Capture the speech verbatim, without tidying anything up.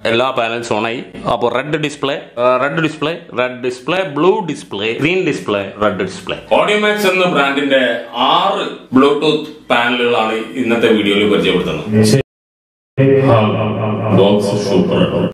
എല്ലാ പാനൽസും ഓണായി. അപ്പോൾ red display, red display, red display, blue display, green display, red display. Audiomax എന്ന ബ്രാൻഡിന്റെ ആറ് ബ്ലൂടൂത്ത് പാനലുകളാണ് ഇന്നത്തെ വീഡിയോയിൽ പരിചയപ്പെടുത്തുന്നത്.